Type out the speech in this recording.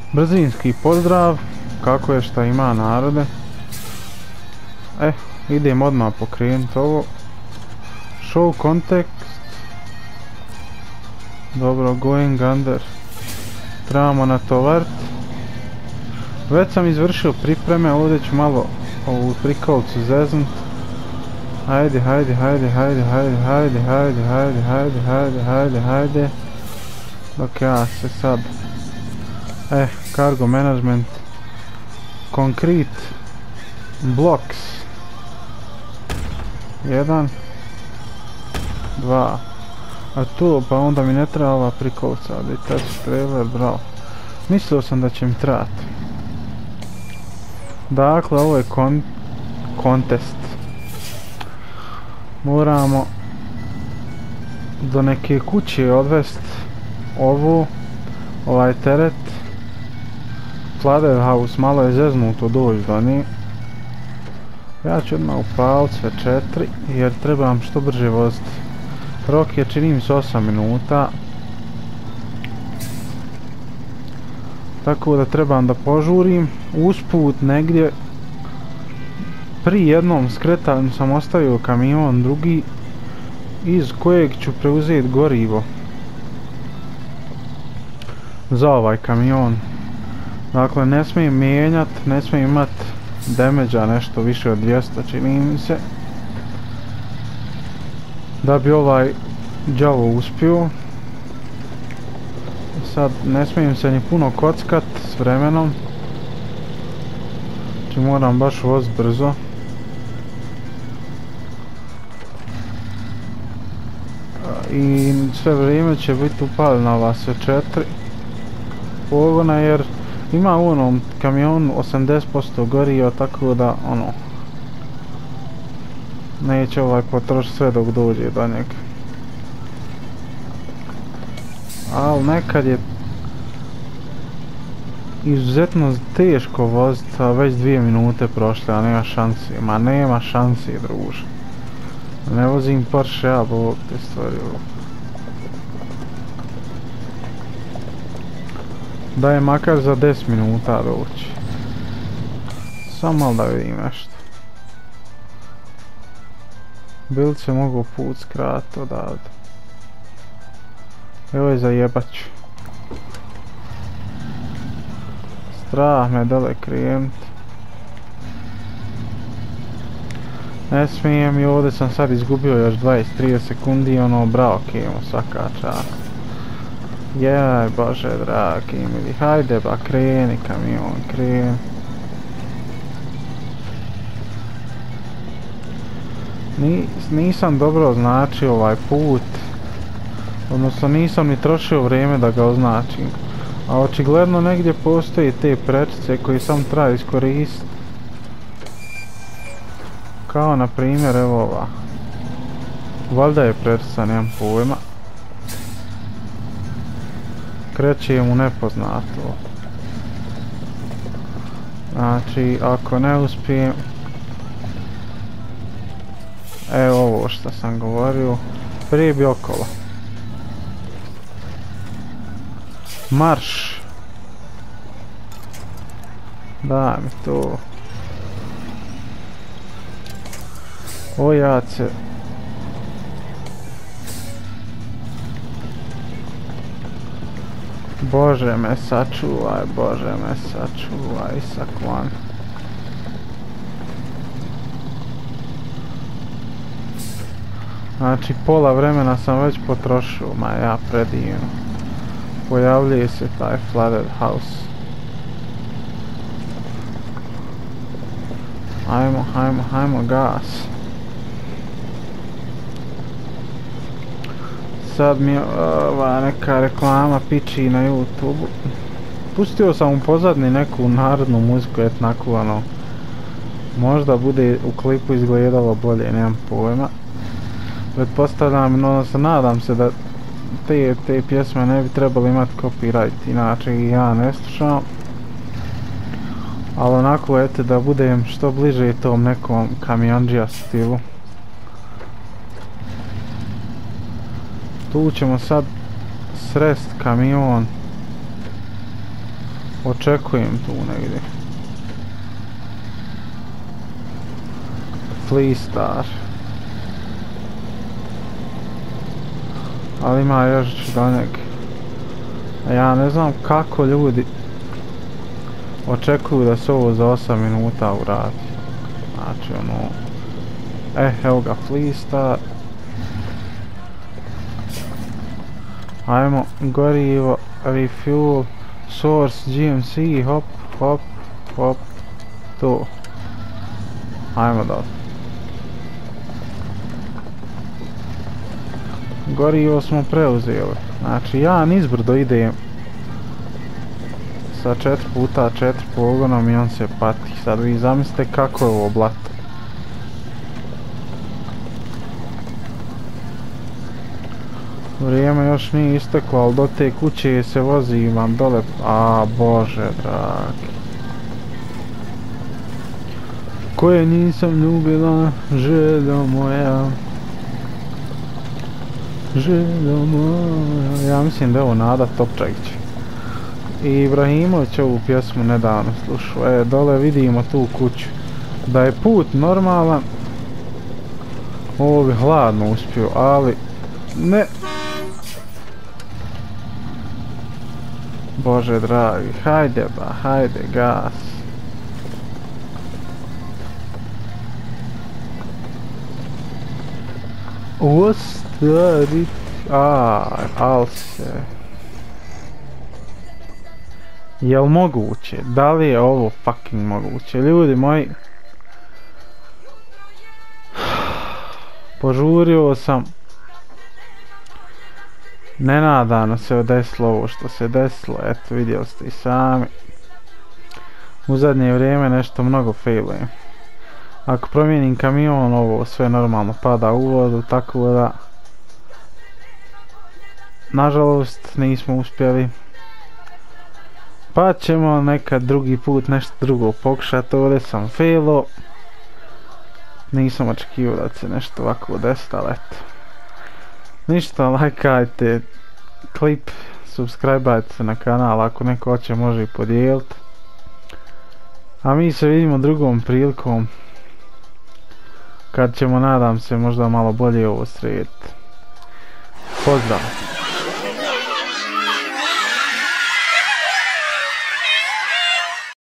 Brzinski pozdrav, kako je, šta ima narode. Idem odmah pokrenuti ovo. Show context. Dobro, going under. Trebamo natovariti. Već sam izvršio pripreme, ovdje ću malo ovu prikolicu zeznut. Hajde. Dok ja se sad... cargo management. Concrete. Blocks. 1 2. A tu, pa onda mi ne treba ova prikolica, ali touch trailer, bravo. Mislio sam da će mi trebati. Dakle, ovo je contest. Moramo do neke kuće odvest ovaj teret. Flooded house, malo je zeznuto doći do nje. Ja ću odmah upalit sve 4 jer trebam što brže voziti. Rok je, čini mi se, 8 minuta. Tako da trebam da požurim. Usput negdje pri jednom skretanju sam ostavio kamion drugi iz kojeg ću preuzeti gorivo za ovaj kamion. Dakle, ne smijem mijenjat, ne smijem imat damage-a nešto više od 200, čini mi se, da bi ovaj đavo uspio. Sad ne smijem se ni puno kockat s vremenom, znači moram baš voziti brzo. I sve vrijeme će biti upaljena ova sve 4 pogona jer ima u onom kamionu 80% goriva, tako da neće ovaj potrošiti sve dok dođe do njega. Ali nekad je izuzetno teško voziti, a već 2 minute prošle, a nema šansi. Ma nema šansi, druže. Ne vozim Porsche, ja bog te stvorio. Da je makar za 10 minuta doći. Samo malo da vidim nešto. Bil se mogu put skratiti odavde. Evo je zajebat ću. Strah me dole krenut. Ne smijem i ovdje sam sad izgubio još 20-30 sekundi, bravo Kimo, svaka čast. Jaj, bože dragi mili, hajde ba kreni kamion, kreni. Nisam dobro označio ovaj put, odnosno nisam ni trošio vrijeme da ga označim. A očigledno negdje postoji te prečice koje sam treba iskoristiti. Kao na primjer evo ova. Valjda je prečica, nemam pojma. Krećem u nepoznato. Znači ako ne uspijem, evo ovo što sam govorio, prije bi okolo. Marš. Daj mi to. Ojace. Bože me sačuvaj, Bože me sačuvaj, Isakvan. Znači pola vremena sam već potrošio, ma ja predivno. Pojavljuje se taj flooded house. Hajmo gas. Sad mi ova neka reklama piči na YouTube. Pustio sam u pozadnji neku narodnu muziku, etnaku možda bude u klipu izgledalo bolje, nemam pojma. Pretpostavljam, nadam se da te pjesme ne bi trebali imati copyright, inače ih ja ne slušam. Ali onako, eto, da budem što bliže tom nekom kamionđija stilu. Tu ćemo sad srest kamion Očekujem tu negdje. Fleastar. Ali ima još do njega. Ja ne znam kako ljudi očekuju da se ovo za 8 minuta uradi. Znači ono... evo ga Fleastar. Ajmo, gorivo, refuel, source, GMC, hop, hop, hop, to. Ajmo da. Gorivo smo preuzeli. Znači ja nizbrdo idem sa 4x4 pogonom i on se pati. Sad vi zamislite kako je ovo blato. Vrijeme još nije isteklo, ali do te kuće se vozim dole. A bože dragi. Koje nisam ljubila, željo moja. Željo moja. Ja mislim da je ovo Nada Topčagić. I Ibrahimović ovu pjesmu nedavno slušao. Dole vidimo tu kuću. Da je put normalan, ovo bi hladno uspio, ali ne. Bože dragi, hajde ba, hajde gas. Ostari... Alse. Jel moguće? Da li je ovo fucking moguće? Ljudi moji. Požurio sam. Nenadano se desilo ovo što se desilo, eto vidjeli ste i sami. U zadnje vrijeme nešto mnogo failujem. Ako promijenim kamion, ovo sve normalno pada u vodu, tako da... nažalost nismo uspjeli. Pa ćemo nekad drugi put nešto drugo pokušati, ovdje sam failo. Nisam očekivao da se nešto ovako desiti, ali eto. Ništa, lajkajte klip, subscribeajte se na kanal, ako neko hoće može i podijeliti. A mi se vidimo drugom prilikom, kad ćemo, nadam se, možda malo bolje ovo srediti. Pozdrav!